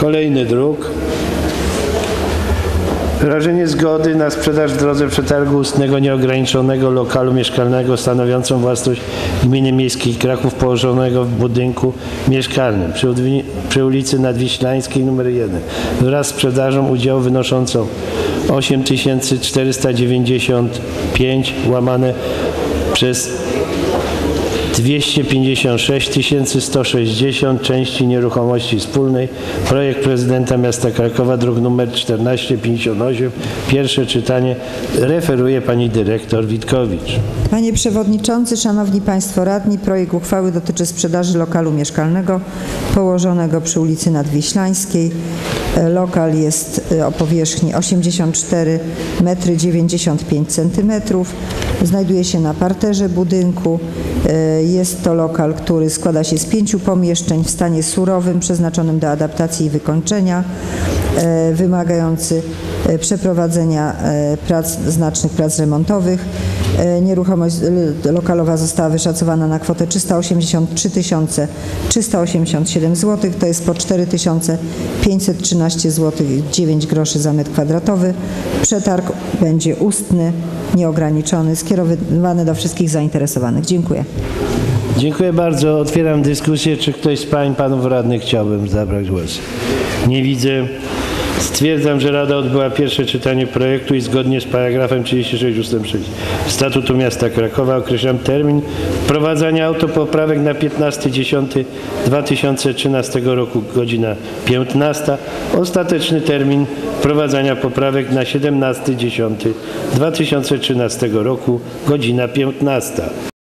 Kolejny druk. Wyrażenie zgody na sprzedaż w drodze przetargu ustnego nieograniczonego lokalu mieszkalnego stanowiącą własność Gminy Miejskiej Kraków położonego w budynku mieszkalnym przy ulicy Nadwiślańskiej nr 1 wraz z sprzedażą udziału wynoszącą 8495 łamane przez 256 160 części nieruchomości wspólnej. Projekt prezydenta miasta Krakowa, druk nr 1458. Pierwsze czytanie. Referuje pani dyrektor Witkowicz. Panie Przewodniczący, Szanowni Państwo Radni, projekt uchwały dotyczy sprzedaży lokalu mieszkalnego położonego przy ulicy Nadwiślańskiej. Lokal jest o powierzchni 84 m95 cm. Znajduje się na parterze budynku. Jest to lokal, który składa się z 5 pomieszczeń w stanie surowym, przeznaczonym do adaptacji i wykończenia, wymagający przeprowadzenia znacznych prac remontowych. Nieruchomość lokalowa została wyszacowana na kwotę 383 387 zł, to jest po 4513 zł 9 groszy za metr kwadratowy. Przetarg będzie ustny, nieograniczony, skierowany do wszystkich zainteresowanych. Dziękuję. Dziękuję bardzo. Otwieram dyskusję. Czy ktoś z pań, panów radnych chciałbym zabrać głos? Nie widzę. Stwierdzam, że Rada odbyła pierwsze czytanie projektu i zgodnie z paragrafem 36 ust. 6 Statutu Miasta Krakowa określam termin wprowadzania autopoprawek na 15.10.2013 roku, godzina 15. Ostateczny termin wprowadzania poprawek na 17.10.2013 roku, godzina 15.